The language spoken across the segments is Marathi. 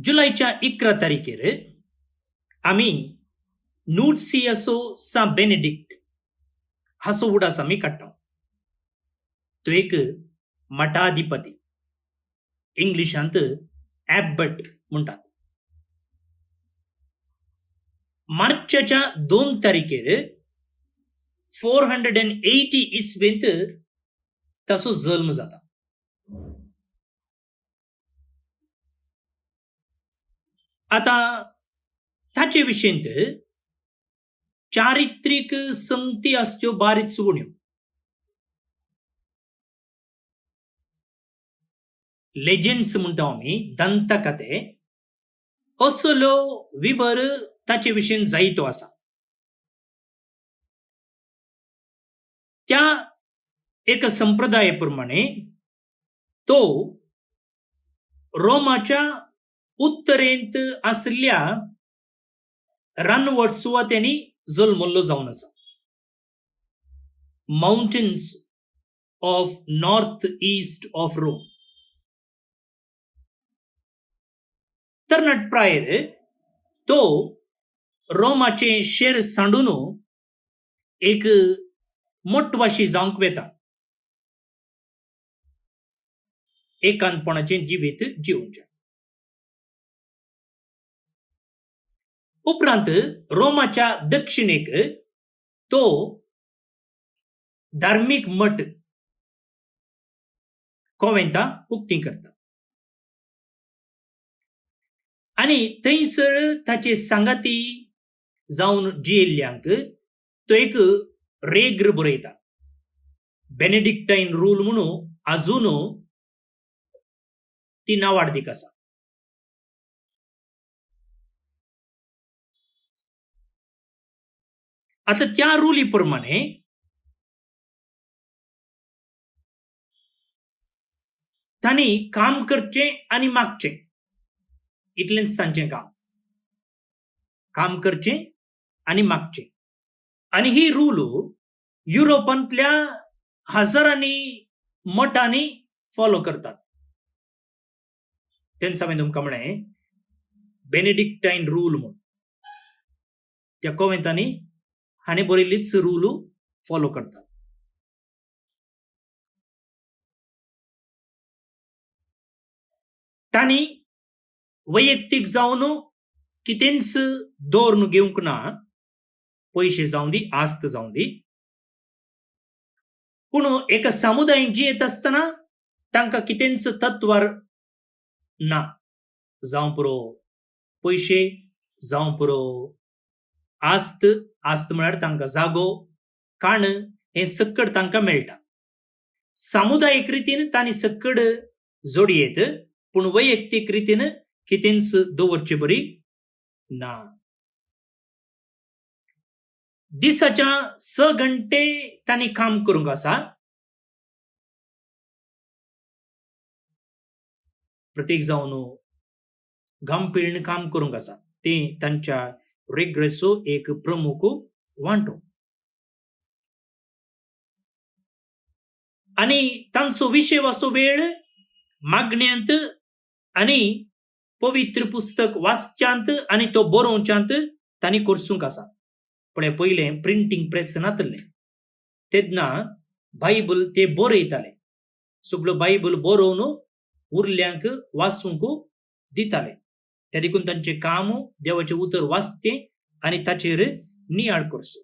जुलैच्या 11 तारीखेर आम्ही नूर्सियासो सा बेनेडिक्ट हासो उडास आम्ही काडटा. तो एक मठाधिपती, इंग्लिशांत ॲबट म्हणतात. मार्चच्या 2 तारीखेर 480 इसवेंत ताचो जल्म जाता. आता ताचे विशयंत चारित्रिक संगती आसच्यो बारीच उण्यो. लेजेंड्स म्हणटा आमी, दंतकथे, असलो विवर ताचे विशयन जायतो आसा. त्या एक संप्रदाय प्रमाणे तो रोमाच्या उत्तरेंत आसल्या रानवट सुवातेनी जल्मल्लो जावन आसा. Mountains of north east of Rome. तरणाट प्रायर तो रोमाचे शेर सांडून एक मोठवाशी जावंक वेता. एकांतपणाचे जिवीत जिवंचे. उपरांत रोमाच्या दक्षिणेक तो धार्मिक मठ कोवेंता उक्ती करता आणि थंयसर ताचे सांगाती जावन जियेल्ल्यांक तो एक रेग्र बरयता. बेनेडिक्टाइन रूल म्हणून अजून ती नावाडदीक आसा. आता त्या रुली प्रमाणे तांणी काम करचे आणि मागचे इतलेंच तांचें काम. काम करचे आणि मागचे. आणि ही रूल युरोपांतल्या हजारांनी मठांनी फॉलो करतात. तेंचा हांवें तुमकां म्हळें बेनेडिक्टाइन रूल म्हणून. त्या कोवेंतांनी हाणें बरयल्लीच रूल फॉलो करतात. तांणी वैयक्तीक जावन कितेंच धोरण घेवंक ना. पयशे जावं दी, आस्त जावं दी. पूण एका समुदायान जियेत आसतना तांकां कितेंच तत्वार ना. जावं पुरो पयशे, जावं पुरो आस्त. आस्त म्हळ्यार तांकां जागो, खाण हें सकट तांकां मेळटा. सामुदायिक रितीन तांणी सकट जोडयेत, पूण वैयक्तीक रितीन कितेंच दवरचे बरी ना. दिसाच्या 6 घंटे तांणी काम करूंक आसा. प्रत्येक जावन घाम पिळून काम करूंक आसा. तें तांच्या रेग्रेचो एक प्रमुख वांटो. आणि तांचो विशय वाचो वेळ मागण्यांत आणि पवित्र पुस्तक वाचच्यांत आणि तो बरोवच्यांत तांणी करसूंक आसा. पण पयलें प्रिंटींग प्रेस नातलें. तेन्ना बायबल ते बरयताले. सगळो बायबल बरोवन उरल्यांक वाचूंक दिताले. त्या देखून तांचें काम देवाचें उतर वाचचें आनी ताचेर नियाळ करचो.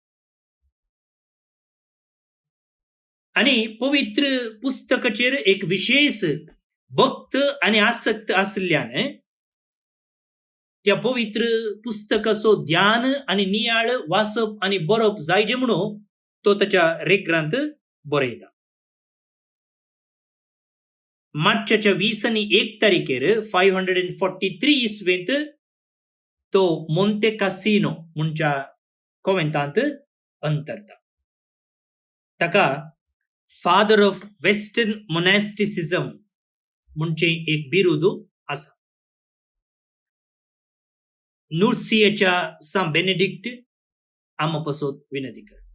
आनी पवित्र पुस्तकाचेर एक विशेष भक्त आनी आसक्त आसल्यान त्या पवित्र पुस्तकाचो ध्यान आनी नियाळ वाचप आनी बरोवप जायजे म्हणून तो ताच्या रेग्रांत बरयता. मार्चच्या 20 आनी 1 तारीखेर 543 इसवेंत तो मोंते कासिनो म्हणच्या कोवेंतांत अंतरता. ताका फादर ऑफ वेस्टर्न मोनास्टिसिझम म्हणचे एक बिरुद आसा. नूर्सियाच्या सा बेनेडिक्ट आम्हा पासत विनंती कर.